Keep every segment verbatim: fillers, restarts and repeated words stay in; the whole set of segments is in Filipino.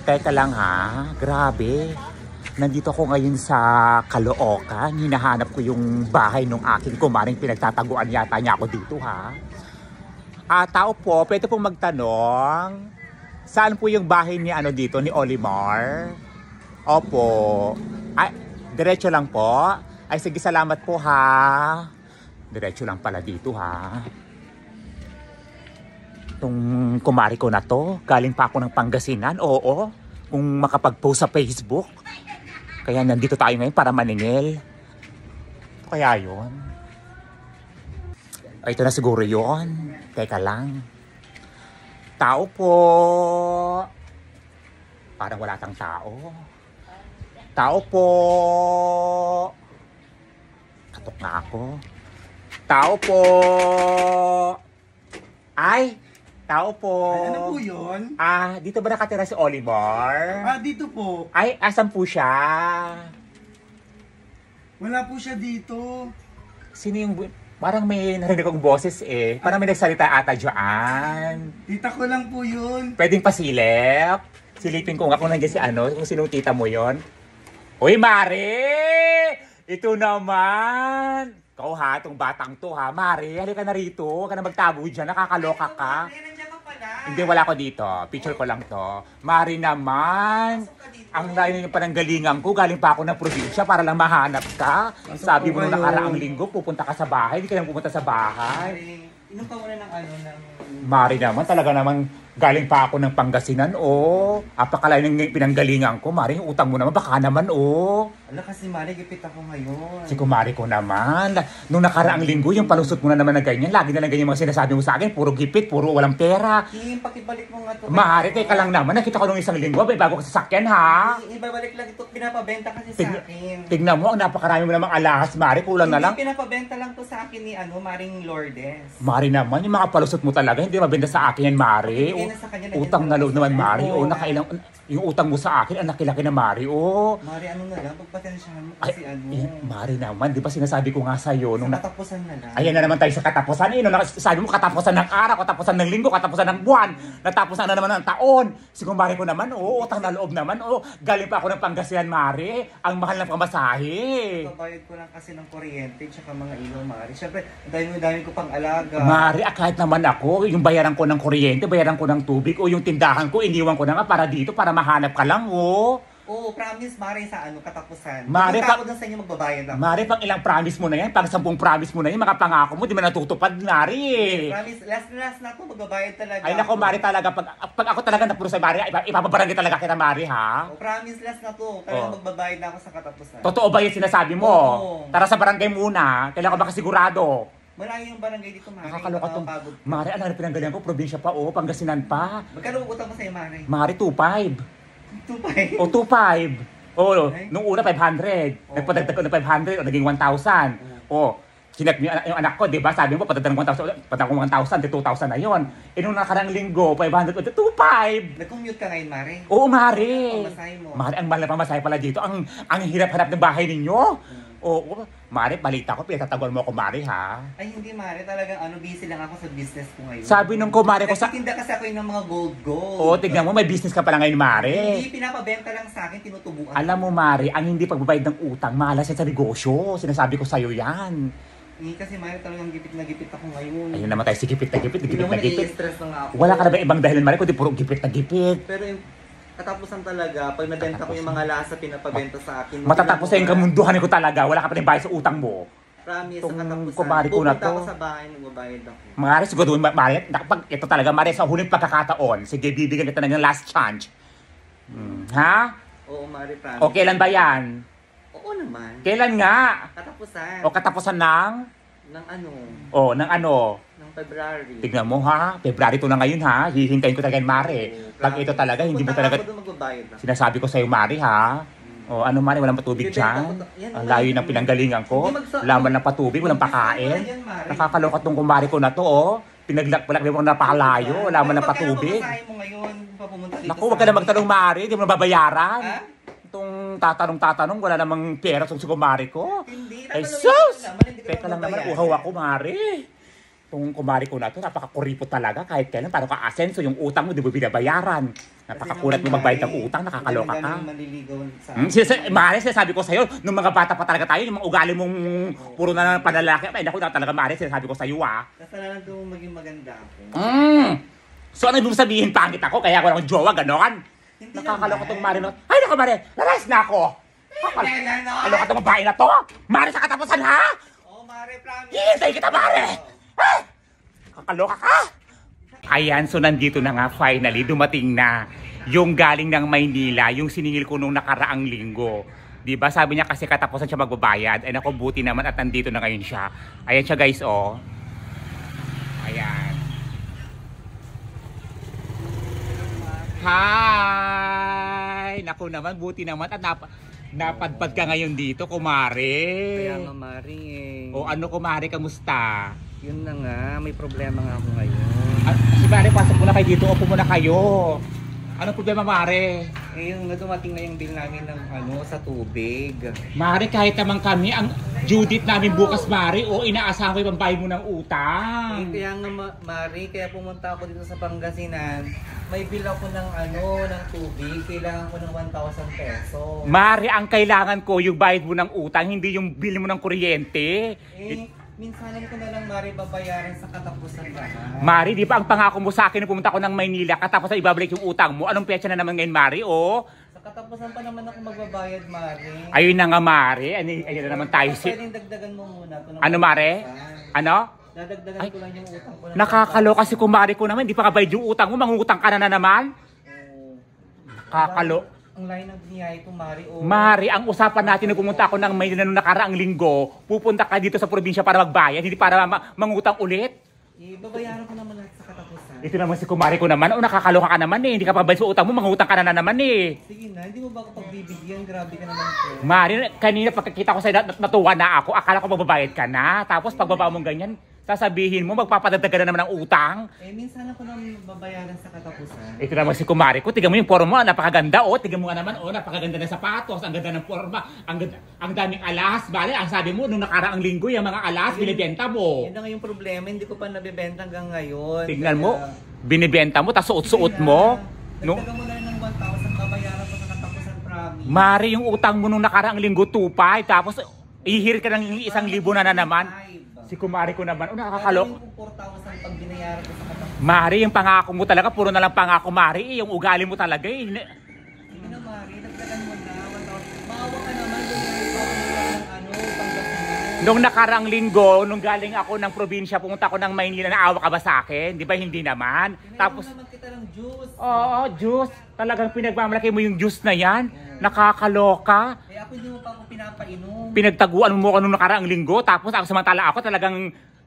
Teka lang ha, grabe. Nandito ako ngayon sa Caloocan. Hinahanap ko yung bahay ng aking kumaring pinagtataguan yata niya ako dito ha. Ah, tao po, pwede pong magtanong. Saan po yung bahay ni ano dito, ni Olimar? Opo. Ay, diretso lang po. Ay sige, salamat po ha. Diretso lang pala dito ha. Itong kumari ko na to, galing pa ako ng Pangasinan, oo. Kung makapag-post sa Facebook. Kaya nandito tayo ngayon para maningil. Kaya yun. Ay, ito na siguro yun. Teka lang. Tao po. Parang wala tang tao. Tao po. Katok nga ako. Tao po. Ay! Tao po. Ay, ano po yun? Ah, dito ba nakatira si Oliver? Ah, dito po. Ay, asan po siya? Wala po siya dito. Sino yung... Parang may narinig akong boses eh. Parang may nagsalita ata dyan. Tita ko lang po yun. Pwedeng pasilip? Silipin ko nga kung nandiyan si ano, kung sinong tita mo yon. Uy, Mare! Ito naman! Ikaw ha, itong batang to ha. Mare, halika na rito. Huwag ka na magtago dyan. Nakakaloka ka. Hindi, wala ko dito. Picture ko lang to. Mari naman. Ang layo yung pananggalingan ko. Galing pa ako ng probinsya para lang mahanap ka. Sabi mo nung nakaraang linggo, pupunta ka sa bahay. Hindi ka lang pupunta sa bahay. Inom ka muna ng ano, ng... Mari naman, talaga naman galing pa ako ng Pangasinan, oh. Apakalayo ng pinanggalingan ko. Mari, yung utang mo naman, baka naman, oh. Ala, kasi Mari, gipit ako ngayon. Si kumari ko naman. Nung nakaraang linggo, yung palusot mo na naman na ganyan. Lagi na lang ganyan mga sinasabi mo sa akin. Puro gipit, puro walang pera. Kim, pakibalik mo nga to. Mari, teka lang naman. Nakita ko nung isang linggo, may bago ka sasakyan, ha? Ibabalik lang ito. Pinapabenta kasi Tig sa akin. Tignan mo, ang napakarami mo namang alahas, Mari. Kulang na lang. Hindi, pinapabenta lang to sa akin ni ano, Maring Lourdes. Mari naman, yung mga palusot mo talaga, hindi mabenta sa akin yan, Mari. Hindi na sa kanya, Utang na loob naman, Mari. O, Oo. nakailang, yung utang mo sa akin, ang laki-laki na, Mari. O, Mari, ano na lang, pagpatensyahan mo ay, kasi ano. eh, Mari naman, di ba sinasabi ko nga sa'yo, nung Sa na, katapusan na lang. ayan na naman tayo sa katapusan. Eh, no, sabi mo, katapusan ng araw, katapusan ng linggo, katapusan ng buwan, natapusan na naman ng taon. Si kumari ko naman, oo, utang na loob naman, oo. Galing pa ako ng Pangasinan, Mari. Ang mahal ng pamasahe. Babayad ko lang kasi ng kuryente tsaka mga ilaw, Mari. Siyempre, dami-dami ko pang alaga. Mari, ah, kahit naman ako, yung bayaran ko ng kuryente, bayaran ko ng tubig, o yung tindahan ko, iniwan ko na nga para dito, para mahanap ka lang, oh. Oo, promise, Mari, sa ano, katapusan. Mari, Pupunta pa- ako dun sa inyo, magbabayad ako. Mari, pang ilang promise mo na yan, pang sampung promise mo na yan, mga pangako mo, di man natutupad, Mari. Promise, last na last na ako, magbabayad talaga. Ay nako, Mari, talaga, pag, pag ako talaga napuno sa Mari, ipa- ipapabarangay talaga kita, Mari, ha? Oh, promise, last na to. Kaya Oh. magbabayad na ako sa katapusan. Totoo ba yung sinasabi mo? Oo. Tara sa barangay muna, kailangan ko baka sigurado. Malayo yung barangay dito, Mari. Nakakaloka tong, Nakakapagod. Mari, alam na pinanggalingan ko, probinsya pa, oh, Pangasinan pa. Magkano utang mo sa'yo, Mari? Mari, two five. Tupay. O, two five. O, Ay. nung una, five hundred. Oo. Nagpadagdag ko ng five hundred, o, naging one thousand. O, sinak yung, yung anak ko, di ba? Sabi mo, padagdag ng one thousand, padagdag ko one thousand, di two thousand na yun. E nung nakarang linggo, five hundred, o, two five. Nag-commute ka ngayon, Mari? Oo, Mari. Pamasahe mo. Mari, ang mahal na pamasahe pala dito. Ang ang hirap-harap ng bahay ninyo. Oo, Mari, balita ko, pinatataguan mo ako, Mari, ha? Ay, hindi, Mari. Talagang ano, busy lang ako sa business ko ngayon. Sabi nung kumari ko sa... Nagtitinda kasi ako yun ng mga gold-gold. Oo, tignan mo, may business ka pala ngayon, Mari. Hindi, pinapabenta lang sa akin, tinutubuan. Alam mo, Mari, ang hindi pagbabayad ng utang, malas yan sa negosyo. Sinasabi ko sa'yo yan. Hindi kasi, Mari, talagang gipit na gipit ako ngayon. Ayun naman tayo, si gipit na gipit, Hindi gipit naman na gipit. nai-stress na nga ako. Wala ka na ba ibang dahilan, Mari, kundi puro gipit na gipit. Pero yung katapusan talaga, pag nabenta ko yung mga lasa pinapabenta sa akin. Matatapos sa yung kamunduhan ko talaga, wala ka pa rin bayad sa utang mo. Promise, sa Itong katapusan. kumari ko na Pupunta to. ako sa bahay, magbabayad ako. Mari, siguro, Mari, nakapag, ito talaga, Mari, sa huling pagkakataon, sige, bibigyan kita ng last chance. Hmm, ha? Oo, Mari, promise. O kailan ba yan? Oo naman. Kailan nga? Katapusan. O katapusan ng? Ng ano? O, ng ano? Ng February. Tignan mo ha, February to na ngayon ha, hihintayin ko talaga yan, Mari. Pag ito talaga, hindi mo Pupunta talaga, ako doon, magbabayad ako. sinasabi ko sa'yo, Mari ha. O ano, Mari, walang patubig Bibenta dyan. ko to- yan, Ang Mari. layo ng pinanggalingan ko. Hindi magsa- Laman ng patubig, walang pakain. Yan, Mari. Nakakaloka tong kumari ko na to, oh. Pinaglak-balak mo napakalayo, laman ng Pero patubig. magkano pamasahe mo ngayon pa pumunta dito Naku, wag ka na magtanong, Mari, hindi mo na babayaran. Ha? Itong tatanong-tatanong, wala namang pera sa si kumari ko. Hindi. Ay, tatanungin sus! ko naman, hindi ko Teka lang naman, mababayaran. uhaw ako, Mari. Itong kumari ko na to, napakakuripot talaga. Kahit kailan, parang ka-asenso, yung utang mo, di ba binabayaran? Napakakulat mo magbayad ng utang, nakakaloka ka. Hmm, sisa, Mare, sinasabi ko sa'yo, nung mga bata pa talaga tayo, yung mga ugali mong puro na ng panlalaki, ay naku na talaga, Mare, sinasabi ko sa'yo, ah. Kasalanan ko maging maganda ako. Hmm. So ano ibig sabihin, pangit ako, kaya ako lang jowa, ganon? Hindi Nakakaloka naman. tong Mare na, ay naku, Mare, narais na ako. Ano ka itong babae na to? Mare, sa katapusan, ha? Oh, Mare, promise. Hihintay kita, Mare! Kakaloka ka! Ayan, so nandito na nga finally, dumating na yung galing ng Maynila, yung siningil ko nung nakaraang linggo. Diba? Sabi niya kasi katapusan siya magbabayad. Ay naku, buti naman at nandito na ngayon siya. Ayan siya guys, oh. Ayan. Hi! Naku naman, buti naman at nap napadpad ka ngayon dito, kumare. Kaya nga, Mare, eh. O ano, kumare, kamusta? Yun na nga, may problema nga ako ngayon. Ah, si Mare, pasok muna kayo dito. Upo muna kayo. Anong problema, Mare? Eh, yung dumating na yung bill namin ng ano, sa tubig. Mare, kahit naman kami, ang due date namin bukas, Mare, o inaasahan ko yung pambayad mo ng Eh, utang. kaya nga, Ma- Mare, kaya pumunta ako dito sa Pangasinan. May bill ako ng ano, ng tubig. Kailangan ko ng one thousand pesos. Mare, ang kailangan ko yung bayad mo ng utang, hindi yung bill mo ng kuryente. Eh, minsanan ko na lang, Mare, babayaran sa katapusan lahat. Mare, di ba ang pangako mo sa akin na pumunta ako ng Maynila, katapos na ibabalik yung utang mo? Anong petsa na naman ngayon, Mare? O, Sa katapusan pa naman ako magbabayad, Mare. ayun na nga, Mare. Ano, ayun na naman tayo. Si... Pwedeng dagdagan mo muna. To ng Ano, Mare? one thousand. Ano? Dadagdagan Ay, ko lang yung utang ko. ng Nakakaloka si kumari ko naman, hindi pa kabayad yung utang mo, mangungutang ka na, na naman. Oo. Kakalo. Ang layo ng biniyay ko, Mare. Oh. Mari, ang usapan natin na pumunta ako ng Maynila nung nakaraang linggo, pupunta ka dito sa probinsya para magbayad, hindi para ma mangutang ulit. Eh, babayaran ko naman lahat sa katapusan. Ito naman si kumari ko naman, o nakakaloka ka naman eh, hindi ka pa bayad sa utang mo, mangutang ka na, na naman eh. Sige na, hindi mo ba ako pagbibigyan? Grabe ka naman po. Mari, kanina pagkakita ko sa'yo, nat natuwa na ako, akala ko magbabayad ka na, tapos pagbaba mong ganyan, sasabihin mo, magpapadagdag ka na naman ng utang. Eh, minsan ako nang babayaran sa katapusan. Ito naman si kumari ko, tignan mo yung forma mo, napakaganda, oh, tignan mo nga naman, oh, napakaganda ng sapatos, ang ganda ng forma, ang, ganda, ang daming alas, bale, ang sabi mo, nung nakaraang linggo, yung mga alas, binibenta mo. Yan na nga yung problema, hindi ko pa nabibenta hanggang ngayon. Tignan Kaya- mo, binibenta mo, tas suot-suot mo. No? Dagdagan mo na rin ng one thousand, babayaran ko sa katapusan, promise. Mari, yung utang mo nung nakaraang linggo, two five, tapos ihir ka ng isang libo na na naman. Si kumari ko naman, oh, nakakalok. Gagawin ko four thousand pag binayaran ko sa katapusan. Mari, yung pangako mo talaga, puro na lang pangako, Mari. Eh, yung ugali mo talaga eh. Sige na, Mari, dagdagan mo na one thousand. Maawa ka naman, bumili pa ako ng ano, Pangasinan. Nung nakaraang linggo, nung galing ako ng probinsya, pumunta ako ng Maynila, naawa ka ba sa akin? Di ba hindi naman? Tapos, naman kita ng juice. oo, juice. Talagang pinagmamalaki mo yung juice na yan. Nakakaloka. Eh ako hindi mo pa ako pinapainom. Pinagtaguan mo ko nung nakaraang linggo, tapos ako samantala ako talagang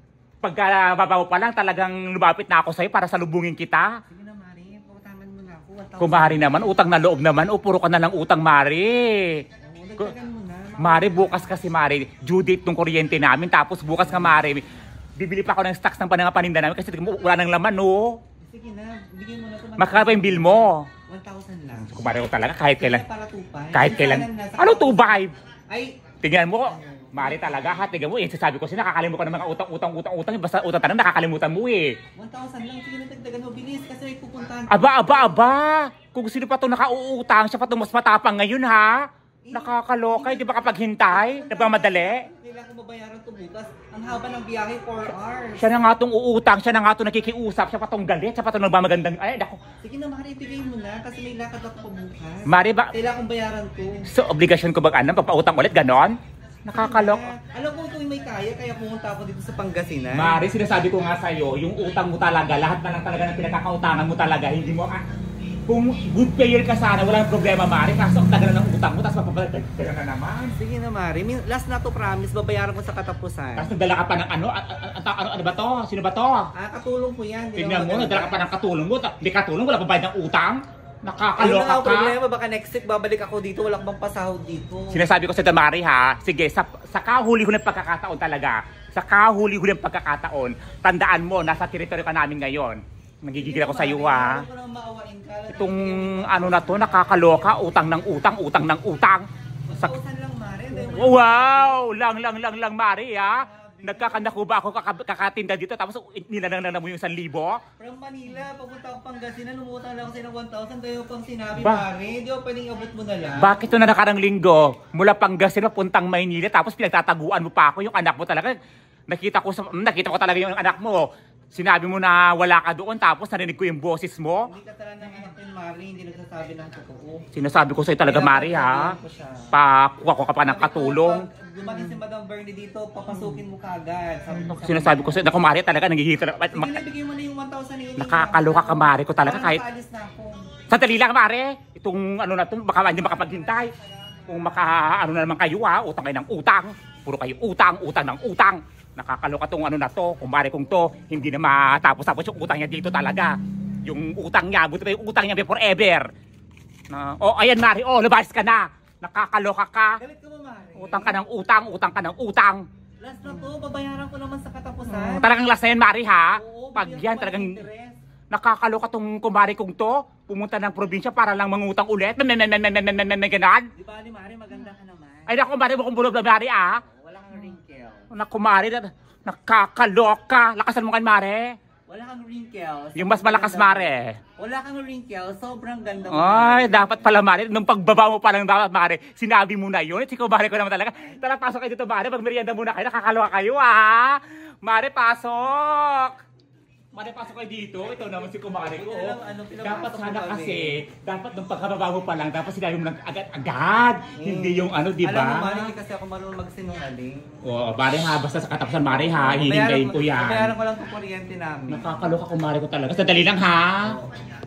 pagkababaw pa lang, talagang lumapit na ako sa'yo para salubungin kita. Sige na, Mari, pagkataman mo na ako. one thousand. Kumari naman, utang na loob naman, o puro ka na lang utang, Mari. Oo, dagdagan mo na. Mari, bukas kasi, Mari, due date ng kuryente namin, tapos bukas nga, Mari, bibili pa ako ng stocks ng panang paninda namin kasi wala nang laman, no? Sige na, bigyan mo na ito. Magkano pa yung bill mo? one thousand lang. Kumari ko talaga, kahit Sige kailan, na, para two five. kahit Minsanan kailan, na sa ano katapusan. two five? Ay, Tingnan mo, Mari talaga ha, tingnan mo, eh, sasabi ko siya, nakakalimutan ka ng mga utang, utang, utang, utang, basta utang tanong, nakakalimutan mo eh. one thousand lang. Sige na, dagdagan mo. Bilis kasi may pupuntahan. Aba, aba, aba, kung sino pa itong nakauutang, siya pa itong mas matapang ngayon ha. Nakakaloka, di ba kapag hintay, nagmamadali? Kailangan ko babayaran to bukas. Ang haba ng biyahe, four hours. Siya na nga itong uutang, siya na nga itong nakikiusap, siya pa itong galit, siya pa itong nagmamagandang, ay, naku. Sige na, Mari, ibigay mo na kasi may lakad ako bukas. Mari ba, Kailangan kong bayaran to. so obligasyon ko ba ano, papautang ulit, ganon? Nakakalok. Alam ko ito may kaya, kaya pumunta ako dito sa Pangasinan. Mari, sinasabi ko nga sa'yo, yung utang mo talaga, lahat na lang talaga ng pinagkakautangan mo talaga, hindi mo, ah, kung good payer ka sana, walang problema, Mari, kaso ang tagal na ng utang mo, tapos mapapalagdag ka na naman. Sige na, Mari. Min- Last na to, promise. Babayaran ko sa katapusan. Tapos nagdala ka pa ng ano, a- a- a- ano, ano ba to? Sino ba to? Ah, katulong ko yan. Hindi Tignan naman mo, maganda. nagdala ka pa ng katulong mo, ta- di katulong, wala pa bayad ng utang. Ayun na Nakakaloka nga ang ka. problema. Baka next week babalik ako dito. Wala akong pasahod dito. Sinasabi ko sa Damari ha, sige, sa, sa kahuli-huling pagkakataon talaga, sa kahuli-huling pagkakataon, tandaan mo, nasa teritoryo ka namin ngayon. Nagigigil ako sa iyo ha. Ayaw ko nang maawain ka. Itong ano na to, nakakaloka, utang ng utang, utang ng utang. Sa, Sa... lang, Mari. Hindi mo- wow! Lang, lang, lang, lang, Mari ha. Nagkakanako ba ako kaka- kakatinda dito tapos nilanang na mo yung isang libo? From Manila, papunta ako Pangasinan, umutang lang ako sa one thousand. Tayo pang sinabi, Ba- pare. Hindi ako pwedeng abot mo na lang. Bakit ito na nakarang linggo? Mula Pangasinan puntang Maynila tapos pinagtataguan mo pa ako yung anak mo talaga. Nakita ko sa nakita ko talaga yung anak mo. Sinabi mo na wala ka doon tapos narinig ko yung boses mo. Hindi ka talaga ng anak ni Mari, hindi nagsasabi ng totoo. Sinasabi ko sa'yo talaga, Mari, ha? Pakuha ko ka pa ng katulong. Pag dumating si Madam Bernie dito, papasukin mo kagad. Sabi ko sa Sinasabi ko sa'yo, naku, Mari, talaga nanghihito. Sige na, bigyan mo na yung one thousand na Nakakaloka ka, Mari, ko talaga kahit... Nakaalis na ako. Sandali lang, Mari. Itong ano na to, baka hindi makapaghintay. Kung maka, ano na naman kayo, ha? Utang kayo ng utang. Puro kayo utang, utang ng utang. Nakakaloka tong ano na to, kung Mari kong to, hindi na matapos-tapos yung utang niya dito talaga. Yung utang niya, buti pa yung utang niya forever. Na, oh, ayan, Mari, oh, labas ka na. Nakakaloka ka. Galit ka ba, Mari? Utang ka ng utang, utang ka ng utang. Last na to, babayaran ko naman sa katapusan. Talagang last na yan, Mari, ha? Oo, Pag bigyan yan, ko talagang... ng interest. Nakakaloka tong kumari kong to, pumunta ng probinsya para lang mangutang ulit. May ganon. Di ba, ni Mari, maganda ka naman. Ay, naku, Mari, mukhang bulog na, Mari, ah. Wala kang wrinkles. Naku, Mari, na- nakakaloka. Lakasan mo kan, Mari. Wala kang wrinkles. Yung mas malakas, Mari. Wala kang wrinkles, sobrang ganda mo. Ay, dapat pala, Mari. Nung pagbaba mo pa lang dapat, Mari, sinabi mo na yun. Siko, Mari, ko naman talaga. Tara, pasok kayo dito, Mari. Magmerienda muna kayo. Nakakaloka kayo, ah. Mari, pasok. Mari, pasok kayo dito. Ito naman si kumari ko. Ano, ano, pinapasok Dapat mo sana kami. kasi, dapat nung pagkababa mo pa lang, dapat sinabi mo lang agad-agad. Hindi yung ano, di Alam mo, ba? Mari, hindi kasi ako marunong magsinungaling. Oo, Mari ha, basta sa katapusan, Mari ha, hihintayin ko yan. Bayaran ko lang itong kuryente namin. Nakakaloka kung Mari ko talaga. Sandali lang ha.